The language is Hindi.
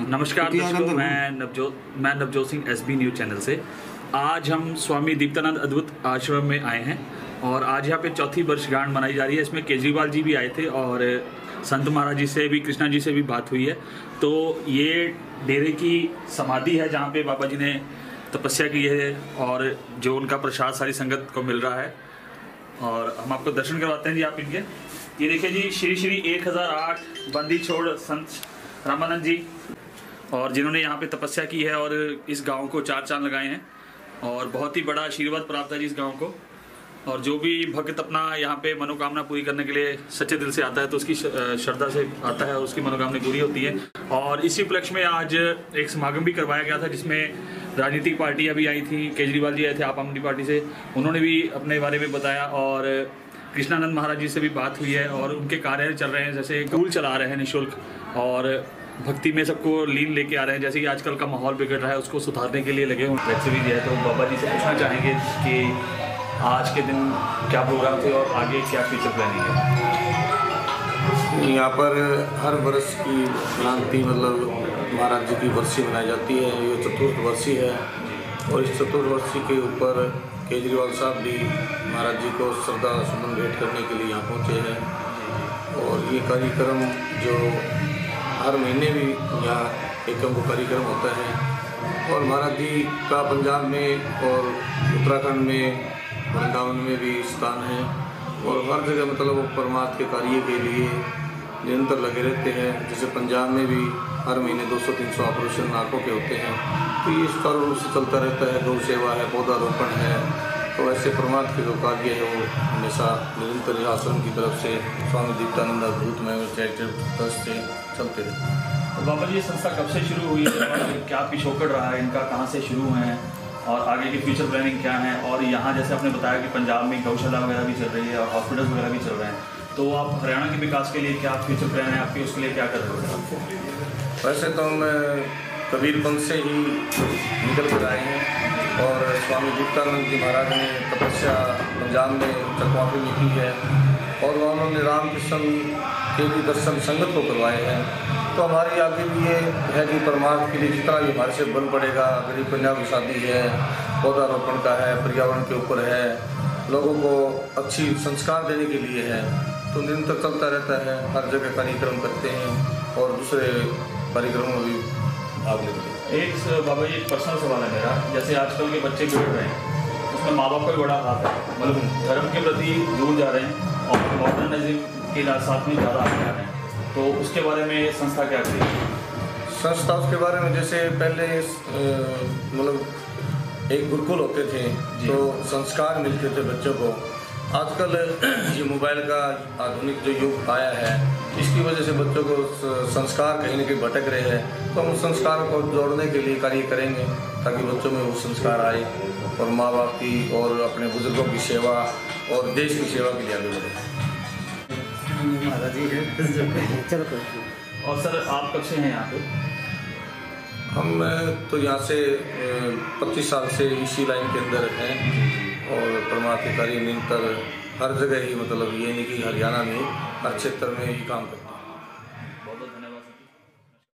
नमस्कार दोस्तों, मैं Navjot Singh SB news channel से। आज हम स्वामी दीप्तानंद अद्भुत आश्रम में आए हैं और आज यहाँ पे चौथी वर्षगांठ मनाई जा रही है। इसमें केजरीवाल जी भी आए थे और संत महाराज जी से भी, कृष्णा जी से भी बात हुई है। तो ये डेरे की समाधि है जहाँ पे बाबा जी ने तपस्या की है और जो उनका प्रसाद सारी संगत को मिल रहा है। और हम आपको दर्शन करवाते हैं जी। आप इनके ये देखिए जी, श्री श्री 1008 बंदी छोड़ संत रामानंद जी, और जिन्होंने यहाँ पे तपस्या की है और इस गांव को 4 चांद लगाए हैं और बहुत ही बड़ा आशीर्वाद प्राप्त है जी इस गांव को। और जो भी भक्त अपना यहाँ पे मनोकामना पूरी करने के लिए सच्चे दिल से आता है तो उसकी श्रद्धा से आता है और उसकी मनोकामना पूरी होती है। और इसी उपलक्ष्य में आज एक समागम भी करवाया गया था जिसमें राजनीतिक पार्टियाँ भी आई थी। केजरीवाल जी आए थे आप आदमी पार्टी से, उन्होंने भी अपने बारे में बताया और कृष्णानंद महाराज जी से भी बात हुई है और उनके कार्य चल रहे हैं, जैसे स्कूल चला रहे हैं निःशुल्क और भक्ति में सबको लीन लेके आ रहे हैं। जैसे कि आजकल का माहौल बिगड़ रहा है उसको सुधारने के लिए लगे हुए। वैसे भी है तो बाबा जी से पूछना चाहेंगे कि आज के दिन क्या प्रोग्राम थे और आगे क्या फ्यूचर प्लानिंग है। यहाँ पर हर वर्ष की क्रांति मतलब महाराज जी की वर्षी मनाई जाती है। ये चतुर्थ वर्षी है और इस चतुर्थ वर्षी के ऊपर केजरीवाल साहब भी महाराज जी को श्रद्धा सुमन भेंट करने के लिए यहाँ पहुँचे हैं। और ये कार्यक्रम जो हर महीने भी यहाँ एक अंक कार्यक्रम होता है और महाराज जी का पंजाब में और उत्तराखंड में, वृंदावन में भी स्थान है और हर जगह मतलब वो परमार्थ के कार्य के लिए निरंतर लगे रहते हैं। जैसे पंजाब में भी हर महीने 200-300 ऑपरेशन आँखों के होते हैं, तो ये सुचारू रूप से चलता रहता है। गौ सेवा है, पौधारोपण है, तो ऐसे परमार्थ के जो कार्य है वो हमेशा निरंतर आश्रम की तरफ से स्वामी दीप्तानंद अद्भुत में चैरिटेबल ट्रस्ट से चलते रहते हैं। तो बाबा जी ये संस्था कब से शुरू हुई है और क्या पिछोकड़ रहा है इनका, कहाँ से शुरू हुए हैं और आगे की फ्यूचर प्लानिंग क्या है। और यहाँ जैसे आपने बताया कि पंजाब में गौशाला वगैरह भी चल रही है और हॉस्पिटल वगैरह भी चल रहे हैं, तो आप हरियाणा के विकास के लिए क्या फ्यूचर प्लान है आपके, उसके लिए क्या कर रहे हो? वैसे तो मैं कबीरपंथ से ही निकल कर आए हैं और स्वामी दीप्तानंद जी महाराज ने तपस्या पंजाब में चकवापी में की है और वहाँ उन्होंने रामकृष्ण के भी दर्शन संगत को करवाए हैं। तो हमारी आगे भी ये है कि परमार्थ के लिए जितना भी हमारे से बल पड़ेगा, गरीब कन्या की शादी है, पौधारोपण का है, पर्यावरण के ऊपर है, लोगों को अच्छी संस्कार देने के लिए है, तो निरंतर चलता रहता है। हर जगह कार्यक्रम करते हैं और दूसरे कार्यक्रमों में भी भाग लेते हैं। एक बाबा जी पर्सनल सवाल है मेरा, जैसे आजकल के बच्चे बिगड़ रहे हैं उसमें माँ बाप का भी बड़ा हाथ है, मतलब धर्म के प्रति दूर जा रहे हैं और मॉडर्निज्म के साथ में ज़्यादा आगे आ रहे हैं, तो उसके बारे में संस्था क्या करेगी? संस्था उसके बारे में जैसे पहले मतलब एक गुरुकुल होते थे तो संस्कार मिलते थे बच्चों को। आजकल ये मोबाइल का आधुनिक जो युग आया है इसकी वजह से बच्चों को संस्कार कहीं न कहीं भटक रहे हैं, तो हम उस संस्कार को जोड़ने के लिए कार्य करेंगे ताकि बच्चों में वो संस्कार आए और माँ बाप की और अपने बुजुर्गों की सेवा और देश की सेवा के लिए आगे बढ़े। और सर आप कब से हैं यहाँ पे? हम तो यहाँ से 25 साल से इसी लाइन के अंदर हैं और परमार्थ के कार्य निरंतर हर जगह ही, मतलब ये नहीं कि हरियाणा में, हर क्षेत्र में ही काम करते हैं। बहुत बहुत धन्यवाद।